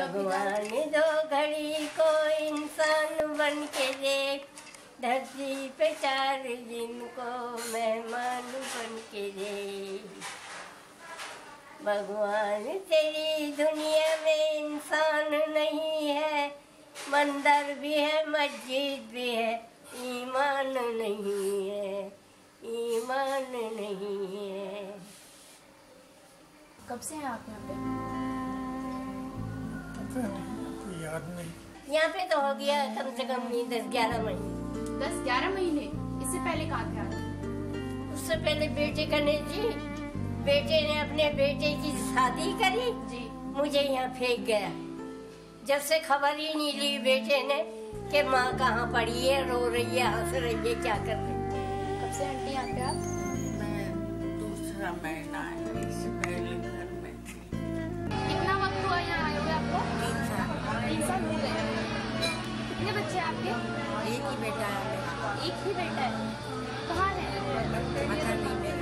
भगवान दो घड़ी को इंसान बन के दे, धरती पे 4 दिन को मेहमान बन के दे। भगवान तेरी दुनिया में इंसान नहीं है, मंदिर भी है मस्जिद भी है, ईमान नहीं है, ईमान नहीं है। कब से हैं आप यहाँ पे? कोई याद नहीं। यहाँ पे तो हो गया कम से कम 10-11 महीने। 10-11 महीने? इससे पहले कहाँ थे आप? उससे पहले बेटे करने जी, बेटे ने अपने बेटे की शादी करी जी, मुझे यहाँ फेंक गया। जब से खबर ही नहीं ली बेटे ने कि माँ कहाँ पड़ी है, रो रही है, हंस रही है, क्या कर रही है। कब से आंटी यहाँ पे आप? मैं दूसरा महीना है, इससे पहले घर में थी। कितना वक्त हुआ यहाँ आए हुए आपको? 3 साल। 3 साल हो गए। कितने बच्चे हैं आपके? एक ही बेटा है मेरा। एक ही बेटा है। कहाँ है? पता नहीं मेरा।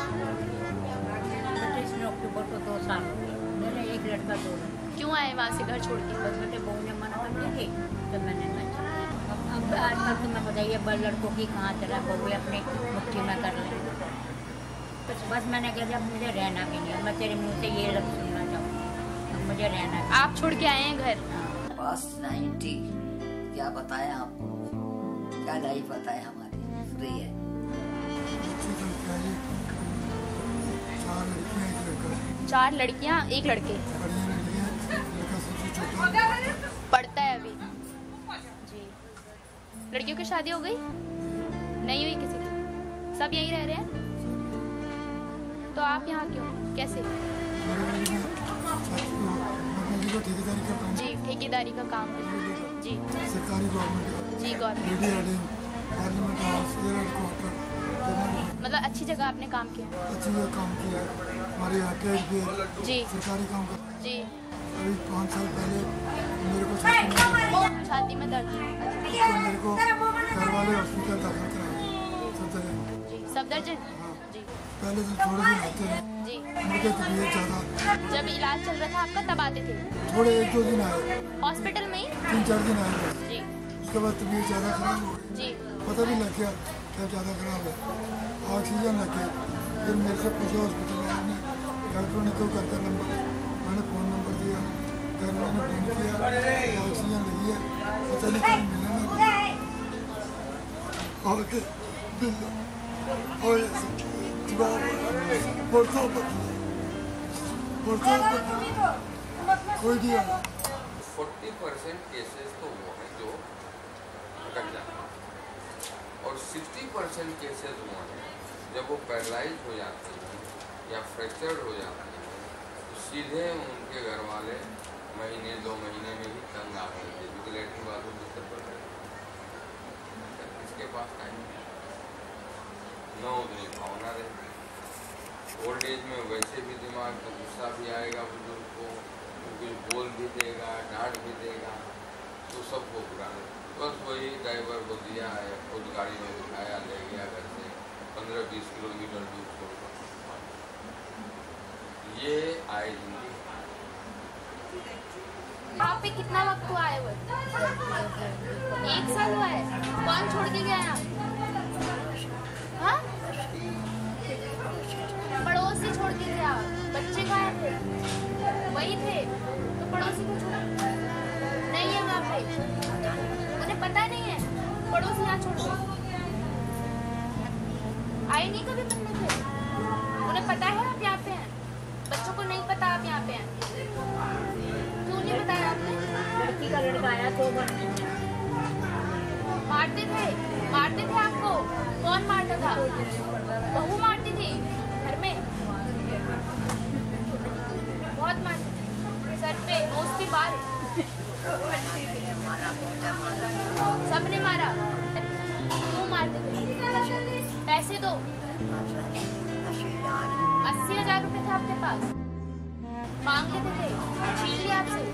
25 अक्टूबर को 2 साल हो गए। मेरा एक लड़का 2 लड़का। क्यों आए वहाँ से घर छोड़ के? बस बेटे बहू ने मना कर दी थी तो मैंने नहीं चला। अब आजकल तो मैं बताइए लड़कों की कहाँ चला, बहू अपने मुट्ठी में कर ले। तो बस मैंने कह दिया मुझे रहना भी नहीं, मैं तेरे मुँह से ये लफ्ज़ सुनना चाहूँ, अब मुझे रहना। आप छोड़ के आए हैं घर? पास 90 क्या बताया आपको, क्या लाइफ बताया हमारी फ्री है। 4 लड़कियाँ 1 लड़के। पढ़ता है अभी जी। लड़कियों की शादी हो गई? नहीं हुई किसी की? सब यहीं रह रहे हैं? तो आप यहाँ क्यों, कैसे? जी, ठेकेदारी का काम जी, सरकारी गवर्नमेंट जी गवर्नमेंट। मतलब अच्छी जगह आपने काम किया? अच्छी जगह काम किया है। हमारे यहाँ कैश भी है, जी सरकारी काम कर। जी। अभी 5 साल पहले मेरे को छाती में दर्द? मेरे को घर वाले हॉस्पिटल दाखिल कराया जी, सफदरजंग जी। पहले तो थोड़े दिन आते रहे जी। मुझे तबीयत ज़्यादा। जब इलाज चल रहा था आपका तब आते थे? थोड़े 1-2 दिन आए, हॉस्पिटल में ही? 3-4 दिन आए बस। जी उसके बाद तबीयत ज़्यादा खराब हो गई। जी। पता भी लग गया क्या ज़्यादा खराब है, ऑक्सीजन लग गया। फिर मेरे से पूछा हॉस्पिटल वाले ने, डॉक्टरों ने क्यों करता नंबर, मैंने फ़ोन नंबर दिया, घर वालों ने फ़ोन किया, ऑक्सीजन लगी है, पता नहीं कहीं मिला ना। कोई दिया 40% केसेस तो वो है जो अटक जाते हैं और 60% केसेस वो हैं जब वो पैरालाइज हो जाते हैं या फ्रैक्चर्ड हो जाते हैं तो सीधे उनके घर वाले 1-2 महीने में ही तंग आ गए थे, क्योंकि लेटरिन बाथरूम दिक्कत पड़ रही है, इसके पास टाइम न उतनी भावना रहती। ओल्ड एज में वैसे भी दिमाग तो गुस्सा भी आएगा बुजुर्ग को, कुछ बोल भी देगा, डांट भी देगा, तो सबको बुरा है। बस वही ड्राइवर को दिया है, खुद गाड़ी में बिठाया, ले गया घर से 15-20 किलोमीटर दूर छोड़कर। ये आए जिंदगी। यहाँ पे कितना वक्त हुआ आए हुए? 1 साल हुआ है। कौन छोड़ के गया यहाँ? हाँ? पड़ोसी छोड़ के गया। बच्चे कहाँ थे? वही थे तो पड़ोसी को छोड़ा नहीं है वहाँ पे? उन्हें पता नहीं है पड़ोसी यहाँ छोड़ गए? आए नहीं कभी मिलने पे? उन्हें पता है आप यहाँ पे हैं? बच्चों को नहीं पता आप यहाँ पे हैं? क्यों नहीं बताया आपने? लड़की का लड़का आया 2 बार। मारते थे आपको? कौन मारता था? बहू मारती थी घर में? बहुत मारती थी, सर पे, नोज पे बाल, सबने मारा। क्यों मारते थे? पैसे दो। 80,000 रुपए थे आपके पास, मांग लेते थे, छीन लिया आपसे,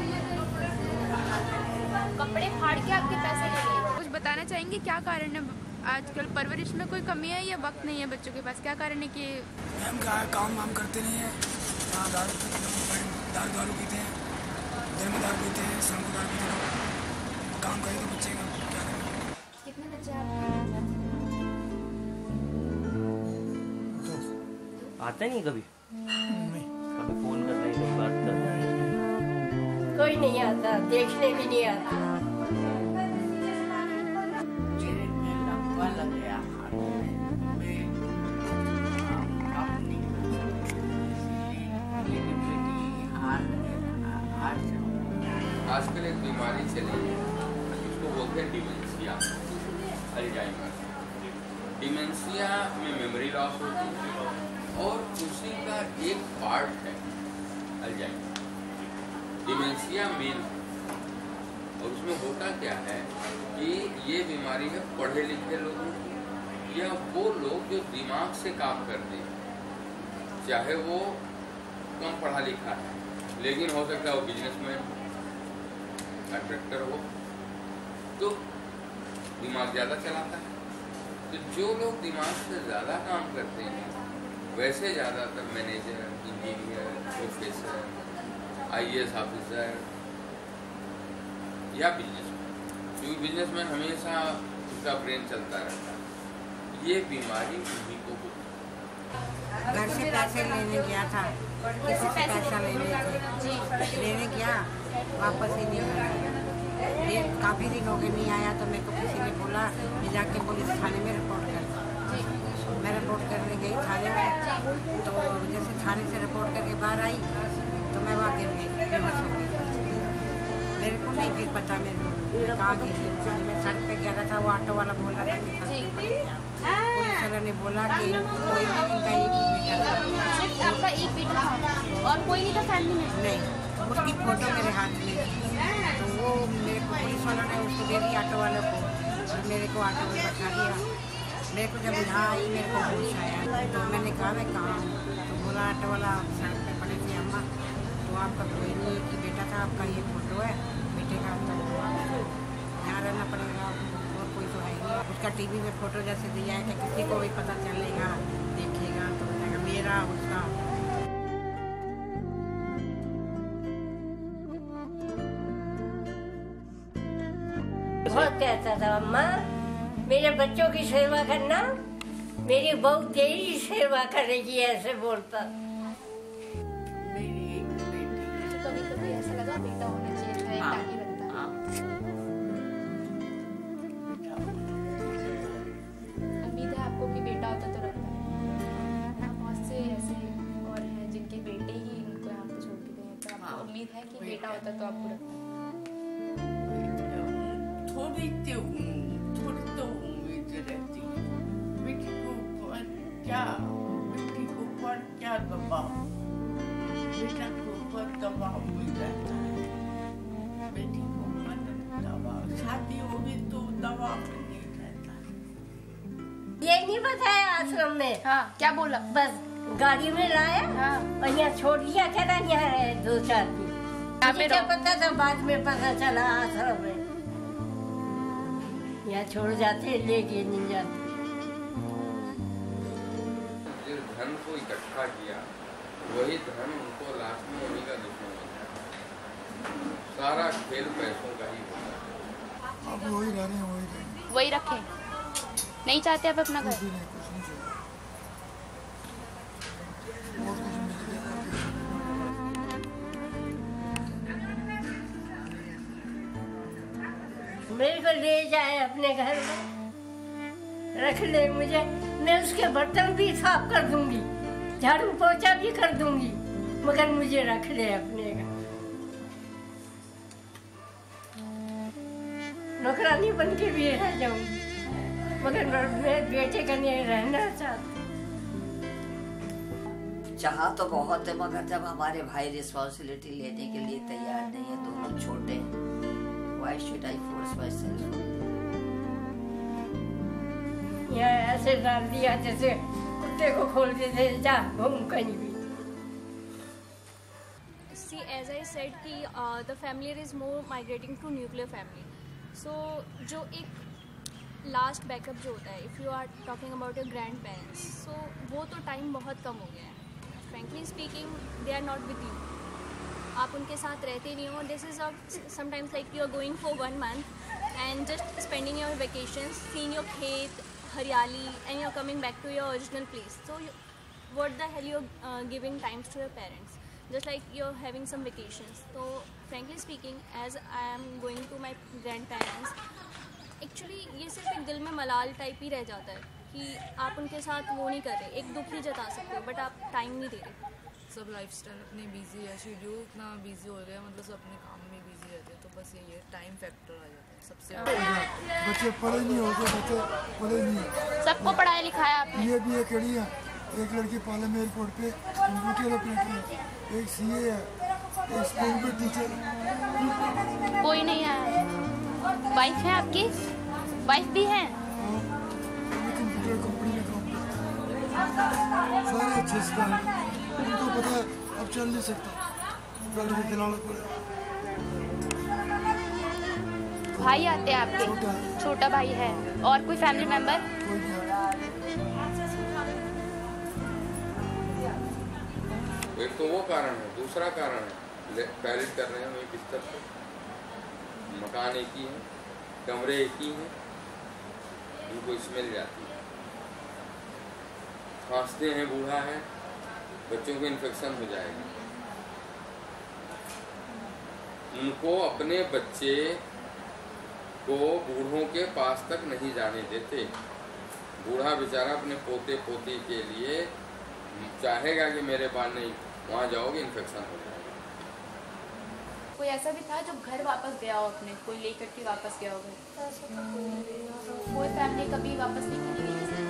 कपड़े फाड़ के आपके पैसे ले लिए। कुछ बताना चाहेंगे क्या कारण है आजकल परवरिश में कोई कमी है या वक्त नहीं है बच्चों के पास? क्या कारण है कि हम काम वाम करते नहीं है, दारू पीते हैं, जन्मदार भी थे, श्रमदार भी थे, काम करे तो बच्चे का क्या करें। कितने बच्चे आपके? आते नहीं कभी? नहीं। कभी फोन करते हैं, कभी बात करते हैं? कोई नहीं आता, देखने भी नहीं आता। आजकल एक बीमारी चली है, उसको बोलते हैं डिमेंशिया, अल्जाइमर। डिमेंशिया में मेमोरी लॉस होती है और उसी का एक पार्ट है अल्जाइमर। डिमेंशिया मेन और उसमें होता क्या है कि ये बीमारी है पढ़े लिखे लोगों की या वो लोग जो दिमाग से काम करते हैं, चाहे वो कम पढ़ा लिखा है लेकिन हो सकता है वो बिजनेसमैन कॉन्ट्रैक्टर हो तो दिमाग ज़्यादा चलाता है। तो जो लोग दिमाग से ज़्यादा काम करते हैं वैसे ज़्यादातर manager, engineer, professor, IAS officer या बिजनेसमैन, क्योंकि बिजनेसमैन हमेशा उसका ब्रेन चलता रहता है। ये बीमारी उन्हीं को होती है। घर से पैसे लेने गया था, किसी से पैसा लेने गया, वापस ही नहीं आया। ये काफ़ी दिन हो गए नहीं आया तो मेरे को किसी ने बोला कि जाके पुलिस थाने में रिपोर्ट कर। मैं रिपोर्ट करने गई थाने में, तो जैसे थाने से रिपोर्ट करके बाहर आई तो मैं वहाँ गिर गई, बेहोश हो गई। मेरे को नहीं फिर पता मेरे को कहाँ गिरी। मैं सड़क पे गया था, वो ऑटो वाला बोल रहा था कि पुलिस वाला ने बोला कि कोई इनका एक बेटा था। आपका एक बेटा था और कोई नहीं था फैमिली में? नहीं, उसकी फोटो मेरे हाथ में, तो वो मेरे को पुलिस वालों ने उसको दे दी ऑटो वालों को और मेरे को ऑटो में बैठा दिया। मेरे को जब यहाँ आई मेरे को होश आया तो मैंने कहा मैं कहाँ हूँ, तो बोला ऑटो वाला सड़क पे पड़े थे अम्मा, तो आपका कोई नहीं कि बेटा था, आपका ये फोटो है बेटे का, तो आपको यहाँ रहना पड़ेगा और कोई तो है नहीं। उसका टीवी में फोटो जैसे दिया है कि किसी को भी पता चलेगा देखेगा तो बताएगा मेरा उसका। बहुत कहता था अम्मा मेरे बच्चों की सेवा करना, मेरी बहू तेरी सेवा करेगी, ऐसे बोलता। तो कभी कभी ऐसा लगा बेटा होना चाहिए था, एक टाकी बनता। उम्मीद है आपको कि बेटा होता तो रखता है। बहुत से ऐसे और हैं जिनके बेटे ही उनको यहाँ पे छोड़ के गए हैं, तो आपको उम्मीद है कि बेटा होता तो आपको रखता? थोड़ी तो उम्मीद रहती है। बेटी के ऊपर क्या दबाव, बेटा के ऊपर दबाव मिल जाता है, बेटी के ऊपर दबाव, शादी होगी तो दबाव नहीं रहता। ये नहीं बताया आश्रम में? हाँ, क्या बोला? बस गाड़ी में लाया हाँ। और यहाँ छोड़ दिया, कहना यहाँ है 2-4 दिन। मुझे क्या पता था, बाद में पता चला आश्रम में। यहाँ छोड़ जाते, लेके नहीं जाते। जिस धन को इकट्ठा किया वही धन उनको लास्ट में उन्हीं का दुश्मन बन जाता। सारा खेल पैसों का ही होता है। अब वही रह रहे हैं, वही रहेंगे। वही रखें, नहीं चाहते आप अपना घर? कुछ नहीं चाहिए। बहुत कुछ मिल गया। मेरे को ले जाए अपने घर में, रख ले मुझे, मैं उसके बर्तन भी साफ कर दूंगी, झाड़ू पोछा भी कर दूंगी, मगर मुझे रख ले अपने घर। नौकरानी बन के भी रह जाऊंगी, मगर मैं बेटे का नहीं रहना चाहती। चाहा तो बहुत है, मगर जब हमारे भाई रिस्पॉन्सिबिलिटी लेने के लिए तैयार नहीं है, दोनों छोटे हैं, why should I force myself? या ऐसे डाल दिया जैसे कुत्ते को खोल देते, जा घूम कहीं भी। See, as I said कि the family is more migrating to nuclear family. So जो एक लास्ट बैकअप जो होता है, if you are talking about your grandparents, so वो तो टाइम बहुत कम हो गया है. Frankly speaking, they are not with you. आप उनके साथ रहते नहीं हो. This is sometimes like you are going for 1 month and just spending your vacations, seeing your khet, hariyali, and you are coming back to your original place. So what the hell you're giving times to your parents, just like you're having some vacations. So frankly speaking, as I am going to my grandparents, actually ये सिर्फ एक दिल में मलाल type ही रह जाता है कि आप उनके साथ वो नहीं कर रहे, एक दुख ही जता सकते हो बट आप टाइम नहीं दे रहे. सब लाइफस्टाइल अपने बिजी है, शेड्यूल इतना बिजी हो गया, मतलब सब अपने काम में बिजी रहते हैं, तो बस यही है, टाइम फैक्टर आ जाता है सबसे. बच्चे पढ़े नहीं होते, बच्चे पढ़े नहीं. सबको पढ़ाया लिखाया आपने? ये भी एक कड़ी है. एक लड़की पालम एयरपोर्ट पे कंप्यूटर ऑपरेटर है, एक सीए है, एक स्कूल में टीचर है. कोई नहीं है. वाइफ है आपकी? वाइफ भी है? कंप्यूटर कंपनी में काम करते हैं, सारे अच्छे से काम. उनको पता है अब चल नहीं सकता, चल के खिलाना पड़ेगा. भाई आते हैं आपके? छोटा भाई है. और कोई फैमिली मेंबर? कोई नहीं. एक तो वो कारण है, दूसरा कारण है पैलेट कर रहे हैं वही बिस्तर पे, मकान एक ही है, कमरे एक ही हैं, उनको स्मेल जाती है, खांसते हैं, बूढ़ा है, बच्चों को इन्फेक्शन हो जाएगा. उनको अपने बच्चे को बूढ़ों के पास तक नहीं जाने देते. बूढ़ा बेचारा अपने पोते पोती के लिए चाहेगा कि मेरे पास नहीं, वहाँ जाओगे इन्फेक्शन हो जाएगा. कोई ऐसा भी था जो घर वापस गया हो अपने, कोई लेकर के वापस गया हो घर? कोई फैमिली कभी वापस नहीं की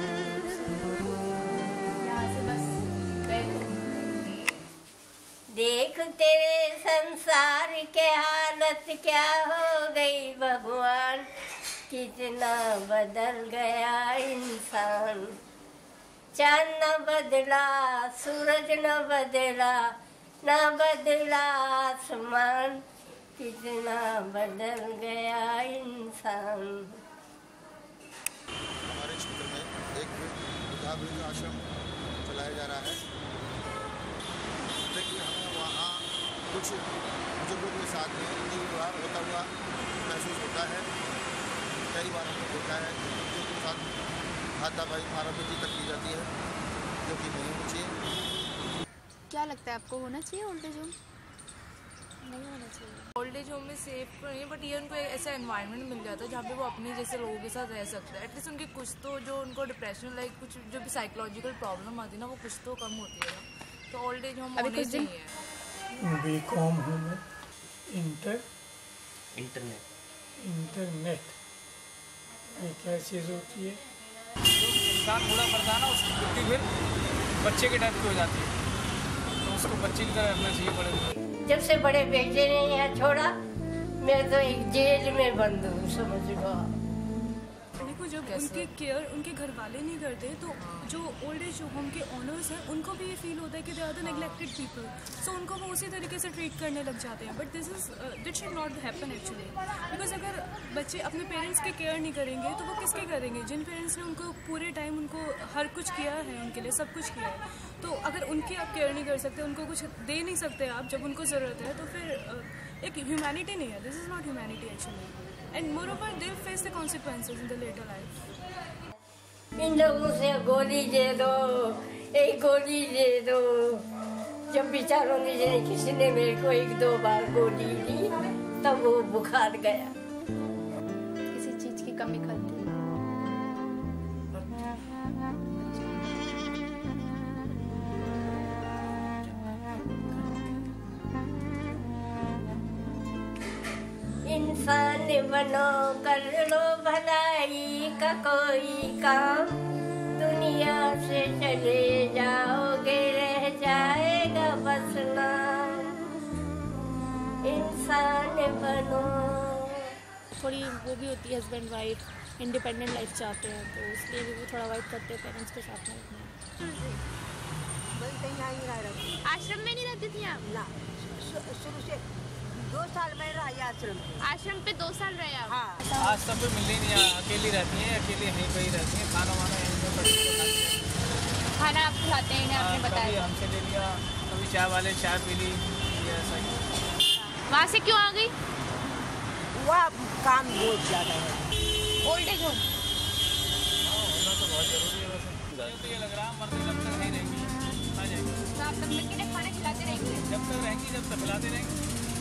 यहाँ से बस गए थे? देख तेरे संसार के हालत क्या हो गई भगवान, कितना बदल गया इंसान. चांद न बदला, सूरज न बदला, न बदला आसमान, कितना बदल गया इंसान. हमारे क्षेत्र में एक वृद्धावृद्ध आश्रम चलाया जा रहा है, लेकिन हमें वहाँ कुछ बुजुर्गों के साथ में व्यवहार होता हुआ महसूस होता है. कई बार हमने देखा है कि बुजुर्गों के साथ हाथापाई मारामारी तक की जाती है, जो कि नहीं होनी चाहिए. क्या लगता है आपको, होना चाहिए ओल्ड एज होम? नहीं होना चाहिए. ओल्ड एज होम में सेफ तो नहीं, बट ये उनको एक ऐसा एनवायरनमेंट मिल जाता है जहाँ पे वो अपने जैसे लोगों के साथ रह सकते हैं. एटलीस्ट उनके कुछ तो जो उनको डिप्रेशन लाइक कुछ जो भी साइकोलॉजिकल प्रॉब्लम आती है ना, वो कुछ तो कम होती है. तो ओल्ड एज होम होने चाहिए. बीकॉम हूँ मैं. इंटरनेट ये क्या चीज़ होती है? इंसान बूढ़ा पड़ता है ना, उसकी मृत्यु फिर बच्चे के टाइप की हो जाती है, तो उसको बच्चे की तरह रखना चाहिए. बड़े जब से बड़े बेटे ने यहाँ छोड़ा, मैं तो एक जेल में बंद हूँ, समझ लो. देखो जब उनके केयर उनके घर वाले नहीं करते, तो जो ओल्ड एज होम के ओनर्स हैं उनको भी ये फील होता है कि they are the neglected people, so उनको वो उसी तरीके से ट्रीट करने लग जाते हैं. But this should not happen actually, because अगर बच्चे अपने पेरेंट्स के केयर नहीं करेंगे तो वो किसके करेंगे? जिन पेरेंट्स ने उनको पूरे टाइम उनको हर कुछ किया है, उनके लिए सब कुछ किया है, तो अगर उनकी आप केयर नहीं कर सकते, उनको कुछ दे नहीं सकते आप जब उनको ज़रूरत है, तो फिर एक ह्यूमैनिटी नहीं है. This is not humanity actually. And moreover, they'll face the consequences in the later life. इन लोगों से गोली दे दो, एक गोली दे दो. जब बेचारों ने किसी ने मेरे को 1-2 बार गोली दी, तब वो बुखार गया. किसी चीज की कमी खलती है. इंसान बनो, कर लो भलाई का कोई काम, दुनिया से चले जाओगे रह जाएगा बस नाम. इंसान बनो. थोड़ी वो भी होती है, हस्बैंड वाइफ इंडिपेंडेंट लाइफ चाहते हैं, तो इसलिए भी वो थोड़ा अवॉइड करते हैं पेरेंट्स के साथ में. आश्रम में नहीं रहती थी आप? ना, शुरू से 2 साल में रही आश्रम. आश्रम पे 2 साल रहे आप? हाँ. आज तक कोई मिलने नहीं आया, अकेली रहती है, अकेली यहीं पर ही रहती है. खाना वाना यहीं पर खाना आप खिलाते हैं? आपने बताया हमसे ले लिया, कभी चाय वाले चाय पी ली, है ऐसा ही। वहाँ से क्यों आ गई? वहाँ काम बहुत ज़्यादा है। ओल्ड एज होम होना तो बहुत जरूरी है वैसे। तो ये लग रहा है मरते जब तक नहीं रहेंगी आ जाएंगे। तो आप तब तक इन्हें खाना खिलाते रहेंगे? जब तक रहेंगी जब तक खिलाते रहेंगे,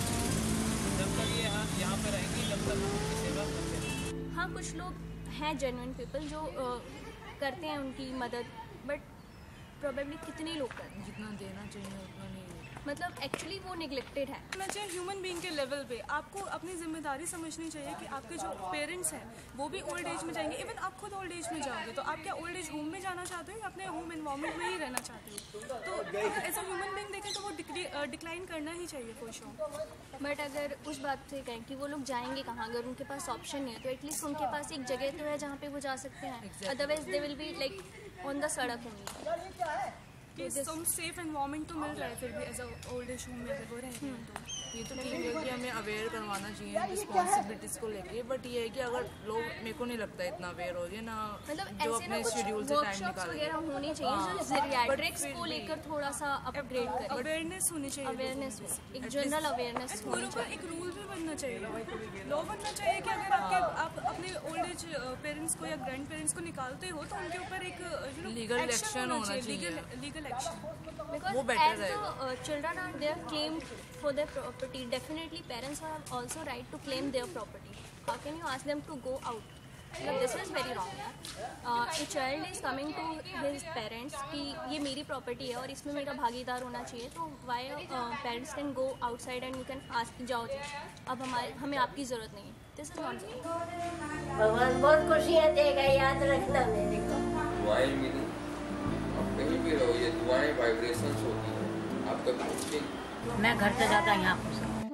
जब तक ये यहाँ पे रहेंगी जब तक उनकी सेवा करते रहेंगे। हाँ, कुछ लोग हैं जेन्युइन पीपल जो करते हैं उनकी मदद, बट प्रोबेबली कितने लोग करते हैं? जितना देना चाहिए उतना नहीं। मतलब एक्चुअली वो निगलेक्टेड है। होना चाहिए ह्यूमन बीइंग के लेवल पे। आपको अपनी जिम्मेदारी समझनी चाहिए कि आपके जो पेरेंट्स हैं वो भी ओल्ड एज में जाएंगे। इवन आप खुद ओल्ड एज में जाओगे तो आप क्या ओल्ड एज होम में जाना चाहते हो या अपने होम एनवायरनमेंट में ही रहना चाहते हो? तो एज अ ह्यूमन बीइंग देखें तो वो डिक्लाइन करना ही चाहिए फॉर श्योर। बट अगर उस बात से कहें कि वो लोग जाएंगे कहाँ, अगर उनके पास ऑप्शन नहीं है तो एटलीस्ट उनके पास एक जगह तो है जहाँ पे वो जा सकते हैं। Otherwise they will be like on the sadak होंगी। कि सम सेफ एनवायरनमेंट तो मिल रहा है फिर भी as a old age home में अगर वो रहते हैं तो ये तो ठीक है कि हमें अवेयर करवाना चाहिए रिस्पॉन्सिबिलिटीज़ को लेके। बट ये है कि अगर लोग, मेरे को नहीं लगता इतना अवेयर हो गए ना, मतलब जो ऐसे ना अपने कुछ शेड्यूल से टाइम वर्कशॉप्स निकालेंगे। वगैरह होनी चाहिए जो जीरियाट्रिक्स को लेकर थोड़ा सा अपग्रेड करें। अवेयरनेस होनी चाहिए, अवेयरनेस, एक जनरल अवेयरनेस होनी चाहिए। एक रूल भी बनना चाहिए, लॉ बनना चाहिए कि अगर आप अपने ओल्ड एज पेरेंट्स को या ग्रैंड पेरेंट्स को निकालते हो तो उनके ऊपर एक लीगल एक्शन होना चाहिए। लीगल एक्शन, वो बेटर रहेगा। Children are there claimed for their property. Definitely, parents have also right to claim their property. How can you ask them to go out? Like, this is very wrong. A child is coming to his parents कि ये मेरी property है और इसमें मेरा भागीदार होना चाहिए, तो why parents can go outside and you can ask जाओ अब हमें आपकी ज़रूरत नहीं है. This is nonsense. भगवान बहुत खुशियाँ देगा, याद रखना मेरे को। दुआएं मिली, आप कहीं भी रहो, ये दुआएं वाइब्रेशंस होती हैं। आपका कुछ मैं घर से ज़्यादा यहाँ खुश हूँ।